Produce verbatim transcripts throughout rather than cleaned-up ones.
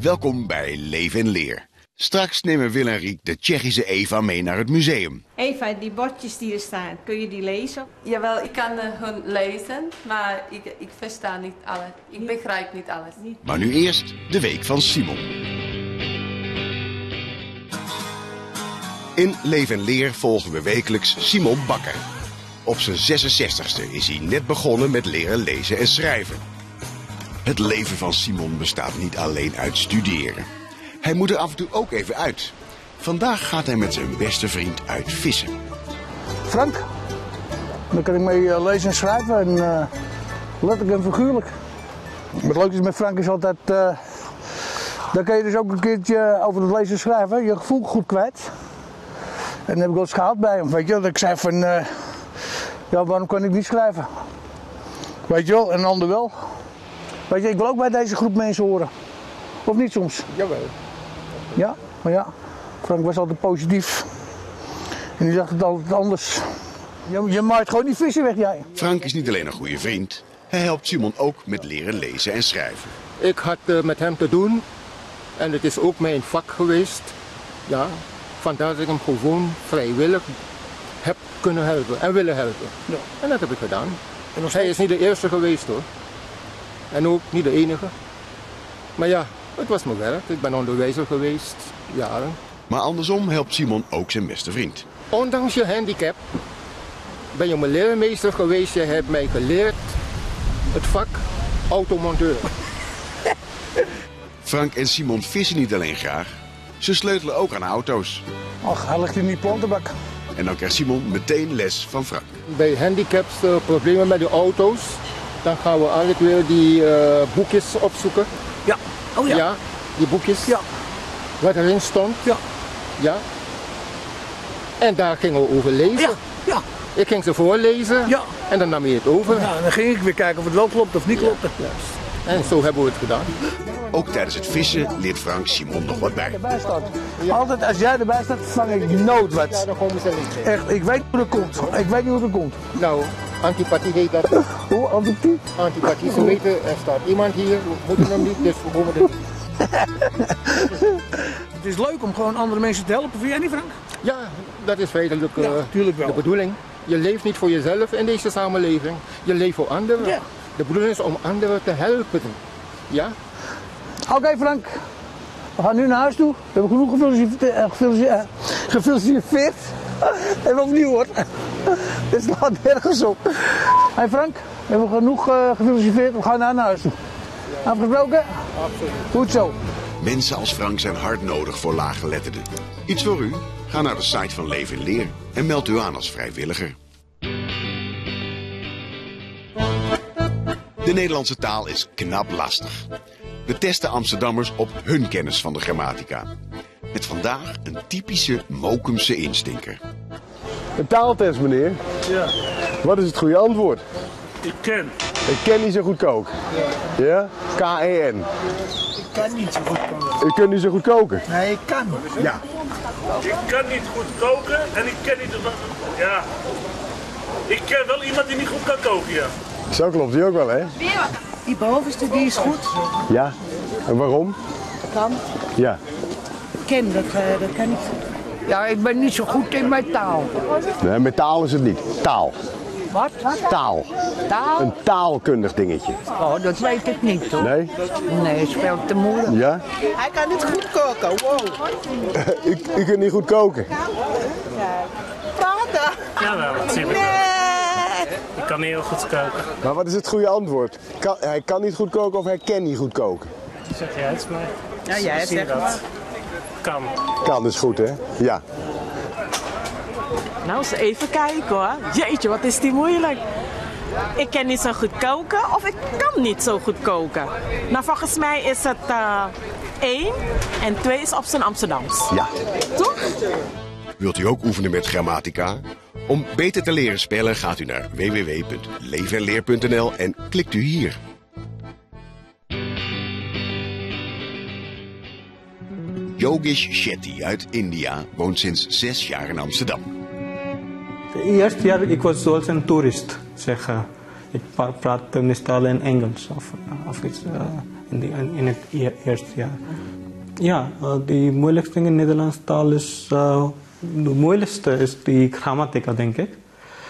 Welkom bij Leef en Leer. Straks nemen Wil en Riek de Tsjechische Eva mee naar het museum. Eva, die bordjes die er staan, kun je die lezen? Jawel, ik kan uh, hun lezen, maar ik, ik versta niet alles. Ik begrijp niet alles. Maar nu eerst de week van Simon. In Leef en Leer volgen we wekelijks Simon Bakker. Op zijn zesenzestigste is hij net begonnen met leren lezen en schrijven. Het leven van Simon bestaat niet alleen uit studeren. Hij moet er af en toe ook even uit. Vandaag gaat hij met zijn beste vriend uit vissen. Frank, daar kan ik mee lezen en schrijven, en uh, letterlijk en figuurlijk. Het leuke is met Frank is altijd, uh, dan kan je dus ook een keertje over het lezen en schrijven, je gevoel goed kwijt. En dan heb ik wel eens gehad bij hem, weet je wel, dat ik zei van, uh, ja, waarom kan ik niet schrijven? Weet je wel, en een ander wel. Weet je, ik wil ook bij deze groep mensen horen. Of niet soms? Jawel. Ja, maar ja, Frank was altijd positief. En die zag het altijd anders. Je, je maakt gewoon die vissen weg, jij. Frank is niet alleen een goede vriend. Hij helpt Simon ook met leren lezen en schrijven. Ik had uh, met hem te doen. En het is ook mijn vak geweest. Ja, vandaar dat ik hem gewoon vrijwillig heb kunnen helpen en willen helpen. Ja. En dat heb ik gedaan. En hij is niet de eerste geweest hoor. En ook niet de enige. Maar ja, het was mijn werk. Ik ben onderwijzer geweest, jaren. Maar andersom helpt Simon ook zijn beste vriend. Ondanks je handicap ben je mijn leermeester geweest. Je hebt mij geleerd het vak automonteur. Frank en Simon vissen niet alleen graag. Ze sleutelen ook aan auto's. Ach, hij ligt in die plantenbak. En dan krijgt Simon meteen les van Frank. Bij handicaps, uh, problemen met de auto's. Dan gaan we altijd weer die uh, boekjes opzoeken. Ja, oh ja. Ja, die boekjes. Ja. Wat erin stond. Ja. Ja. En daar gingen we over lezen. Ja, ja. Ik ging ze voorlezen. Ja. En dan nam je het over. Ja, dan ging ik weer kijken of het wel klopt of niet klopt. Ja, ja. En zo hebben we het gedaan. Ook tijdens het vissen leert Frank Simon nog wat bij. Ja. Altijd als jij erbij staat, vang ik nooit wat. Ja, dan komen ze niet. Echt, ik weet hoe dat komt. Ik weet niet hoe dat komt. Nou, antipathie heet dat. Hoe, antipathie? Antipathie, ze weten, er staat iemand hier, we moeten hem niet, dus we komen er. Het is leuk om gewoon andere mensen te helpen, vind jij niet, Frank? Ja, dat is feitelijk uh, ja, wel. de bedoeling. Je leeft niet voor jezelf in deze samenleving, je leeft voor anderen. Ja. De bedoeling is om anderen te helpen. Ja? Oké okay, Frank, we gaan nu naar huis toe. We hebben genoeg gefilosofeerd. gefilosofeerd. Even opnieuw hoor. Dit slaat nergens op. Hé hey Frank, we hebben genoeg uh, gefilosofeerd. We gaan naar huis toe. Ja. Afgesproken? Absoluut. Goed zo. Mensen als Frank zijn hard nodig voor laaggeletterden. Iets voor u? Ga naar de site van Leef en Leer en meld u aan als vrijwilliger. De Nederlandse taal is knap lastig. We testen Amsterdammers op hun kennis van de grammatica. Met vandaag een typische Mokumse instinker. Een taaltest, meneer. Ja. Wat is het goede antwoord? Ik ken. Ik ken niet zo goed koken. Ja? Ja? K E N. Ik kan niet zo goed koken. U kunt niet zo goed koken? Nee, ik kan. Ja. Ik kan niet goed koken en ik ken niet... Ja. Ik ken wel iemand die niet goed kan koken, ja. Zo klopt die ook wel, hè? Die bovenste, die is goed. Ja. En waarom? Kan. Ja. Ik ken, dat, uh, dat kan niet. Ja, ik ben niet zo goed in mijn taal. Nee, met taal is het niet. Taal. Wat? Taal. Taal? Een taalkundig dingetje. Oh, dat weet ik niet, hoor. Nee? Nee, het speelt te moeilijk. Ja? Hij kan niet goed koken, wow. u, u kunt niet goed koken? Vader? Jawel, dat zie ik. Nee. Ik kan heel goed koken. Maar wat is het goede antwoord? Kan, hij kan niet goed koken of hij kan niet goed koken? Zeg jij het maar. Ja, jij zegt dat. Kan. Kan is goed, hè? Ja. Nou, eens even kijken hoor. Jeetje, wat is die moeilijk. Ik kan niet zo goed koken of ik kan niet zo goed koken. Nou, volgens mij is het uh, één en twee is op zijn Amsterdams. Ja. Toch? Wilt u ook oefenen met grammatica? Om beter te leren spellen gaat u naar w w w punt leef en leer punt n l en klikt u hier. Yogesh Shetty uit India woont sinds zes jaar in Amsterdam. Eerst jaar ik was zoals een toerist, zeg. ik praat meestal in Engels of, of iets uh, in, de, in het eerste jaar. Ja, uh, de moeilijkste ding in Nederlandse taal is, uh, de moeilijkste is die grammatica, denk ik.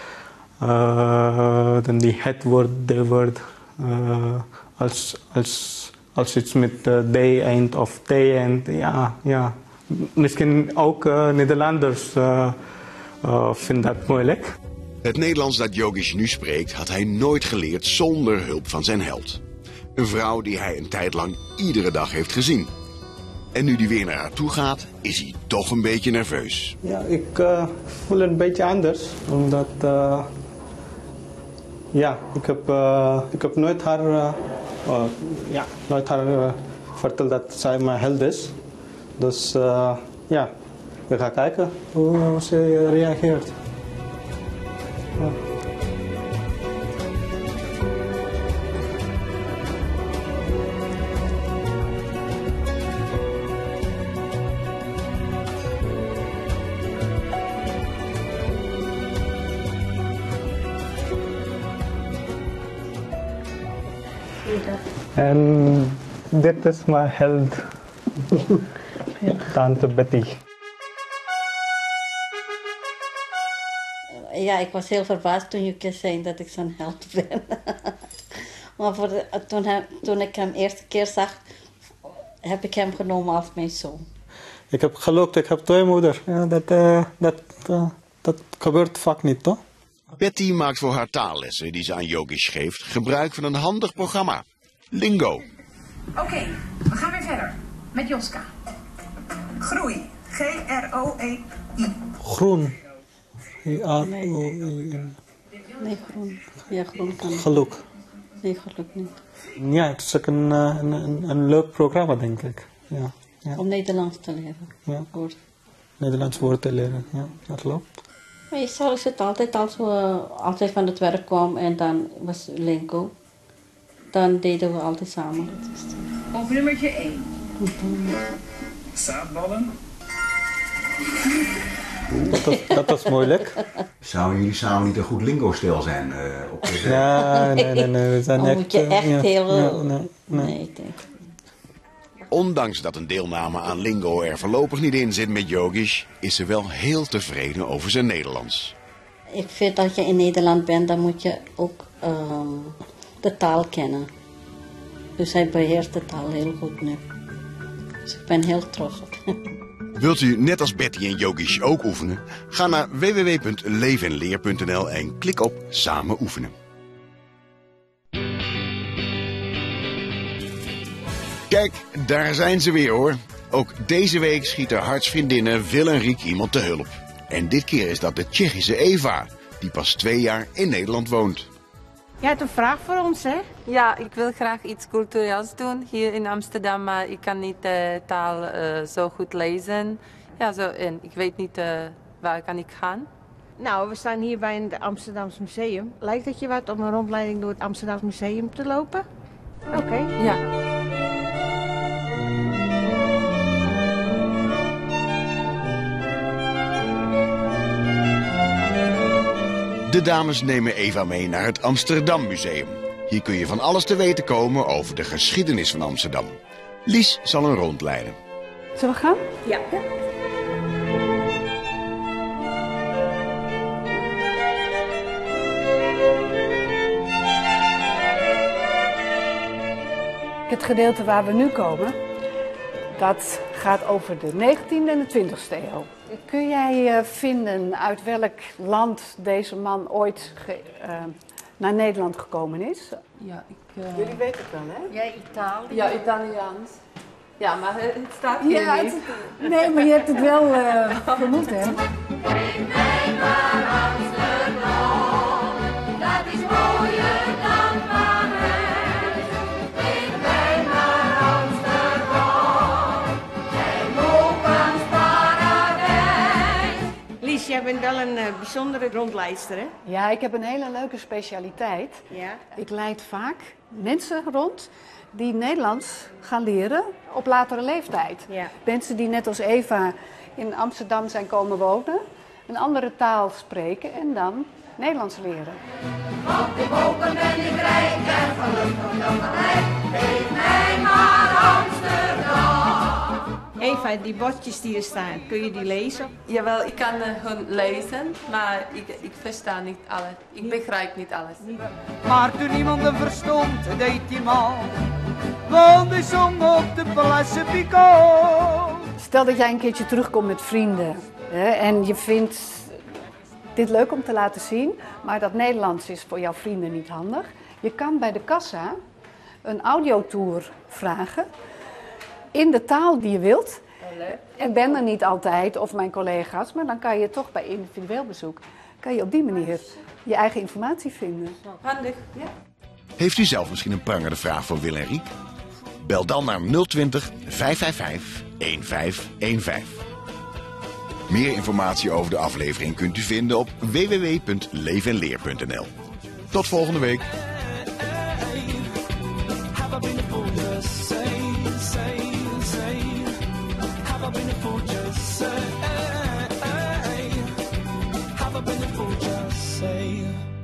Uh, dan die het woord, de woord, uh, als, als, als iets met uh, de eind of t eind, ja, ja. Misschien ook uh, Nederlanders uh, uh, vinden dat moeilijk. Het Nederlands dat Yogesh nu spreekt had hij nooit geleerd zonder hulp van zijn held. Een vrouw die hij een tijd lang iedere dag heeft gezien. En nu die weer naar haar toe gaat, is hij toch een beetje nerveus. Ja, ik uh, voel het een beetje anders, omdat uh, ja, ik heb, uh, ik heb nooit haar, uh, uh, ja, nooit haar uh, verteld dat zij mijn held is. Dus uh, ja, we gaan kijken hoe ze reageert. Ja. En dit is mijn held, Tante Betty. Ja, ik was heel verbaasd toen je zei dat ik zo'n held ben. Maar voor de, toen, hij, toen ik hem de eerste keer zag, heb ik hem genomen als mijn zoon. Ik heb gelukt, ik heb twee moeders. Ja, dat, uh, dat, uh, dat gebeurt vaak niet, toch? Betty maakt voor haar taallessen die ze aan Yogesh geeft gebruik van een handig programma. Lingo. Oké, okay, we gaan weer verder met Joska. Groei. G R O E I. Groen. G R O E I. Nee, groen. Ja, groen kan niet. Geluk. Nee, geluk niet. Ja, het is ook een, een, een, een leuk programma, denk ik. Ja, ja. Om Nederlands te leren. Ja. Woord. Nederlands woord te leren, ja, dat klopt. Meestal is het altijd als, we, als hij van het werk kwam en dan was lingo. Dan deden we altijd samen. Op nummertje één. Zaadballen. Dat was, dat was moeilijk. Zouden jullie samen niet een goed lingo-stel zijn? Uh, op de nee, nee, nee, nee, we zijn Dan echt... moet je echt ja, heel... Ja, nee, nee. nee, ik denk. Ondanks dat een deelname aan Lingo er voorlopig niet in zit met Yogesh, is ze wel heel tevreden over zijn Nederlands. Ik vind dat je in Nederland bent, dan moet je ook um, de taal kennen. Dus hij beheerst de taal heel goed nu. Dus ik ben heel trots op hem. Wilt u net als Betty en Yogesh ook oefenen? Ga naar w w w punt leven en leer punt n l en klik op Samen oefenen. Kijk, daar zijn ze weer hoor. Ook deze week schiet haar hartsvriendinnen Wil en Riek iemand te hulp. En dit keer is dat de Tsjechische Eva, die pas twee jaar in Nederland woont. Jij hebt een vraag voor ons, hè? Ja, ik wil graag iets cultureels doen hier in Amsterdam, maar ik kan niet de taal uh, zo goed lezen. Ja, zo, en ik weet niet uh, waar kan ik gaan. Nou, we staan hier bij het Amsterdams Museum. Lijkt het je wat om een rondleiding door het Amsterdams Museum te lopen? Oké. Okay. Ja. De dames nemen Eva mee naar het Amsterdam Museum. Hier kun je van alles te weten komen over de geschiedenis van Amsterdam. Lies zal een rondleiden. Zullen we gaan? Ja. ja. Het gedeelte waar we nu komen, dat gaat over de negentiende en de twintigste eeuw. Kun jij uh, vinden uit welk land deze man ooit ge, uh, naar Nederland gekomen is? Ja, ik... Uh... Jullie weten het wel, hè? Ja, Italië. Ja, Italiaans. Ja, maar het staat hier ja, niet. Het, nee, maar je hebt het wel uh, vermoed, hè? Breng mij maar Amsterdam, dat is mooier dan Parijs. Breng mij maar Amsterdam, mijn Mokans paradijs. Lies, jij bent wel een uh, bijzondere rondleidster, hè? Ja, ik heb een hele leuke specialiteit. Ja. Ik leid vaak mensen rond die Nederlands gaan leren op latere leeftijd. Ja. Mensen die net als Eva in Amsterdam zijn komen wonen, een andere taal spreken en dan Nederlands leren. Op de boken Eva, die bordjes die er staan, kun je die lezen? Jawel, ik kan uh, gewoon lezen, maar ik, ik versta niet alles. Ik begrijp niet alles. Maar toen niemand hem verstond, deed hij mal. Want hij zong op de Place Picot. Stel dat jij een keertje terugkomt met vrienden hè, en je vindt dit leuk om te laten zien, maar dat Nederlands is voor jouw vrienden niet handig. Je kan bij de kassa een audiotour vragen in de taal die je wilt. Ik ben er niet altijd, of mijn collega's, maar dan kan je toch bij individueel bezoek, kan je op die manier je eigen informatie vinden. Handig. Ja. Heeft u zelf misschien een prangende vraag voor Wil en Riek? Bel dan naar nul twintig, vijf vijf vijf, een vijf een vijf. Meer informatie over de aflevering kunt u vinden op w w w punt leef en leer punt n l. Tot volgende week. Have I been a fool, just say